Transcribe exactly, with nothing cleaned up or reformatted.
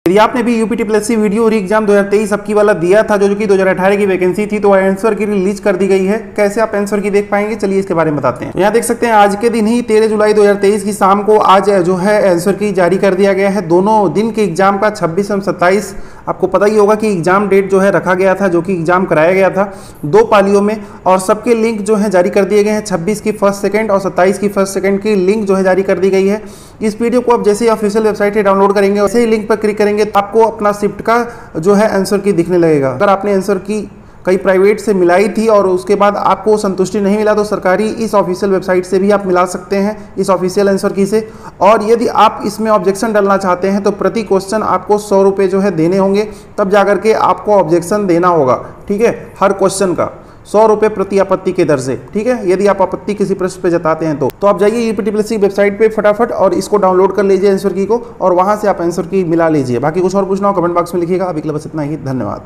यदि आपने भी UP TPSC video re exam दो हज़ार तेईस सबकी वाला दिया था, जो कि दो हज़ार अठारह की वैकेंसी थी, तो आंसर की रिलीज कर दी गई है। कैसे आप आंसर की देख पाएंगे, चलिए इसके बारे में बताते हैं। यहाँ देख सकते हैं आज के दिन ही तेरह जुलाई दो हज़ार तेईस की शाम को आज जो है आंसर की जारी कर दिया गया है। दोनों दिन के एग्जाम का छब्बीस एवं सत्ताईस, आपको पता ही होगा कि एग्जाम डेट जो है रखा गया था, जो कि एग्जाम कराया गया था दो पालियों में, और सबके लिंक जो है जारी कर दिए गए हैं। छब्बीस की फर्स्ट सेकंड और सत्ताईस की फर्स्ट सेकंड की लिंक जो है जारी कर दी गई है। इस वीडियो को आप जैसे ही ऑफिशियल वेबसाइट से डाउनलोड करेंगे, वैसे ही लिंक पर क्लिक करेंगे तो आपको अपना शिफ्ट का जो है आंसर की दिखने लगेगा। अगर आपने आंसर की कई प्राइवेट से मिलाई थी और उसके बाद आपको संतुष्टि नहीं मिला, तो सरकारी इस ऑफिशियल वेबसाइट से भी आप मिला सकते हैं इस ऑफिशियल आंसर की से। और यदि आप इसमें ऑब्जेक्शन डालना चाहते हैं तो प्रति क्वेश्चन आपको सौ रुपये जो है देने होंगे, तब जाकर के आपको ऑब्जेक्शन देना होगा। ठीक है, हर क्वेश्चन का सौ रुपये प्रति आपत्ति के दर से। ठीक है, यदि आप आपत्ति किसी प्रश्न पे जताते हैं तो तो आप जाइए यूपी टीपीएससी की वेबसाइट पे फटाफट और इसको डाउनलोड कर लीजिए आंसर की को, और वहां से आप आंसर की मिला लीजिए। बाकी कुछ और पूछना हो कमेंट बॉक्स में लिखिएगा। अभी के लिए बस इतना ही, धन्यवाद।